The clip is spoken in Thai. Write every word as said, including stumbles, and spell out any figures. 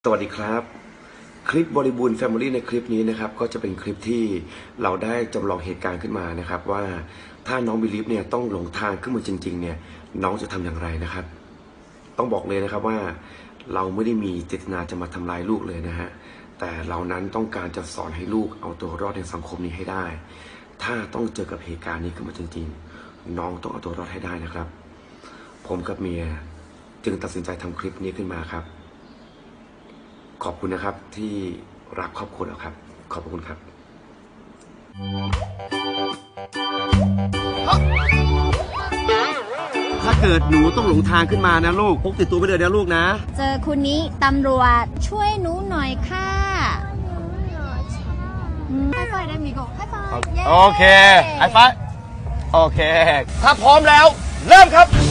วัสดีครับคลิปบริบูรณ์แฟมิลี่ในคลิปนี้นะครับก็จะเป็นคลิปที่เราได้จำลองเหตุการณ์ขึ้นมานะครับว่าถ้าน้องบิลีฟเนี่ยต้องหลงทางขึ้นมาจริงๆเนี่ยน้องจะทำอย่างไรนะครับต้องบอกเลยนะครับว่าเราไม่ได้มีเจตนาจะมาทำลายลูกเลยนะฮะแต่เรานั้นต้องการจะสอนให้ลูกเอาตัวรอดในสังคมนี้ให้ได้ถ้าต้องเจอกับเหตุการณ์นี้ขึ้นมาจริงๆน้องต้องเอาตัวรอดให้ได้นะครับผมกับเมียจึงตัดสินใจทำคลิปนี้ขึ้นมาครับขอบคุณนะครับที่รักครอบครัวเราครับขอบคุณครับถ้าเกิดหนูต้องหลงทางขึ้นมานะลูกพกติดตัวไปเลยนะลูกนะเจอคุณนี้ตำรวจช่วยหนูหน่อยค่ะไฮไฟได้มีโกไฮไฟโอเคไฮไฟโอเคถ้าพร้อมแล้วเริ่มครับ